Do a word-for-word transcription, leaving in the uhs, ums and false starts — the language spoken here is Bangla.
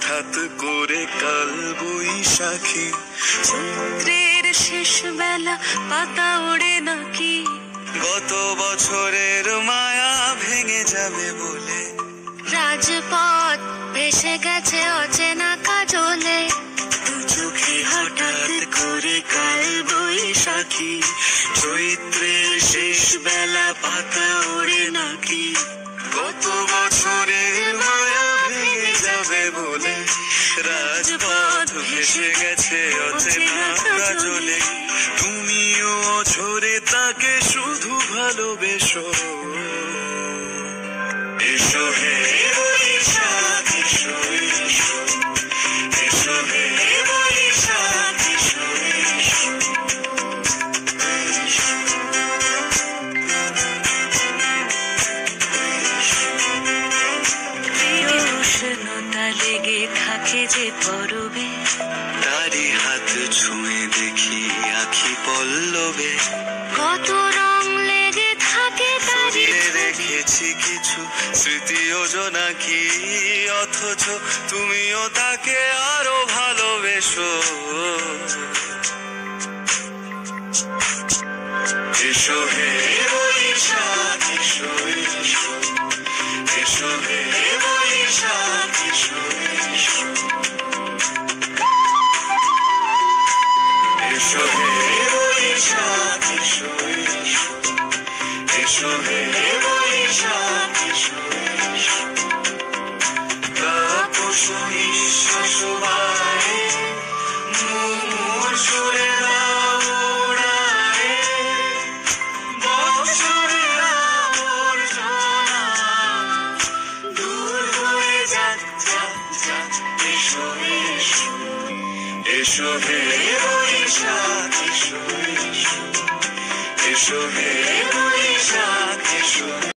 হঠাৎ করে কাল বৈশাখী, চৈত্রের শেষ বেলা পাতা ওড়ে নাকি, গত বছরের মায়া ভেঙে যাবে বলে, রাজপথ ভেসে গেছে অচেনা কাজলে, দু চোখে হঠাৎ করে কাল বৈশাখী, চৈত্রের শেষ বেলা পাতা ওড়ে নাকি, গত বছরের মায়া ভেঙে যাবে বলে, রাজপথ ভেসে গেছে অচেনা কাজলে, তুমিও অঝরে তাকে শুধু ভালোবেসো। এসো হে বৈশাখ এসো এসো, এসো হে বৈশাখ এসো এসো, উষ্ণতা লেগে থাকে যে পরবে, তারি হাত ছুঁয়ে দেখি আখি পল্লবে, কত রং লেগে থাকে তারি রেখেছি কিছু স্মৃতি যোজনা কি, অথচ তুমিও তাকে আরো ভালোবেসো। এসো হে বৈশাখ এসো এসো, এসো হে বৈশাখ এসো এসো, এসো হে বৈশাখ এসো এসো, এসো হে বৈশাখ এসো এসো, তাপস নিঃশ্বাস বাড়ে, মুমুর সুরে ওড়ায়, বৎসরের আবর্জনা দূর হয়ে যাক যাক যাক, এসো এসো, এসো হে বৈশাখ এসো এসো, এসো হে বৈশাখ এসো।